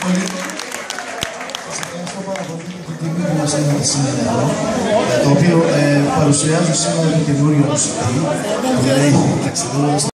πολύ. Σας ευχαριστώ πάρα πολύ για την τιμή που μας έχετε σήμερα εδώ, το οποίο παρουσιάζω σήμερα το καινούριο μου CD που λέει «Ταξιδεύοντας